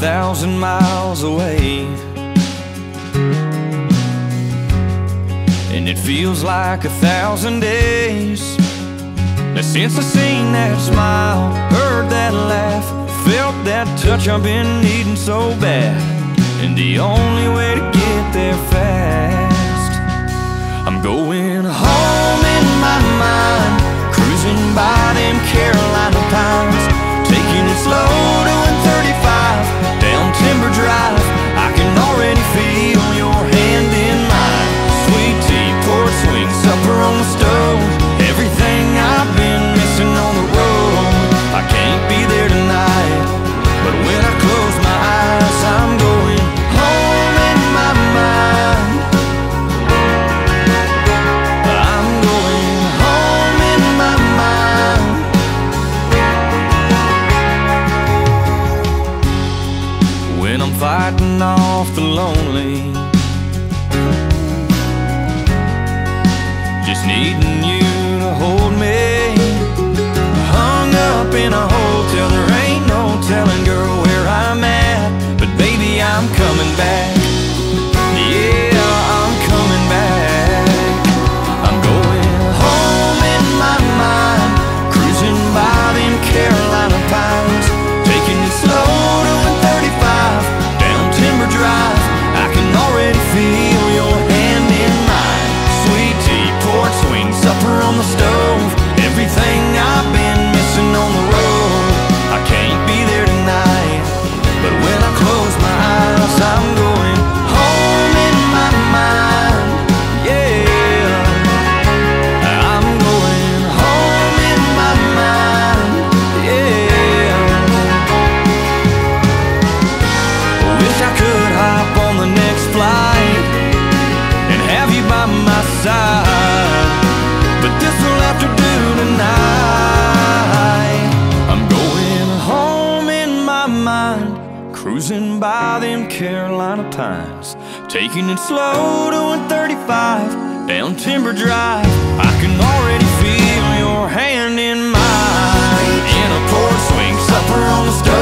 1,000 miles away, and it feels like 1,000 days. Now since I seen that smile, heard that laugh, felt that touch I've been needing so bad. And the only way to get there fast, I'm going home in my mind, cruising by them Carolina pines, taking it slow, doing 35 down Timber Drive. I can already feel your hand in mine. Sweet tea, port swing, supper on the stove, everything I've been missing on the road. I can't be there tonight, but when I close my eyes, I'm going home in my mind. I'm going home in my mind. When I'm fighting off the lonely, just needing you to hold me, hung up in a hotel, there ain't no telling, girl, where I'm at. But baby, I'm coming back. Yeah, I'm coming back. I'm going home in my mind, cruising by them Carolina pines, taking it slow, doing 35 down Timber Drive. I can already feel your hand in mine. Sweet tea, port swing, supper on the stove, everything I've been missing on the road. I can't be there tonight, but when I close my eyes, I'm going home in my mind. Yeah, I'm going home in my mind. Yeah, wish I could hop on the next flight and have you by my side, but this will have to do tonight. I'm going home in my mind, cruising by them Carolina pines, taking it slow, doing 35 down Timber Drive. I can already feel your hand in mine, in a port swing, supper on the stove,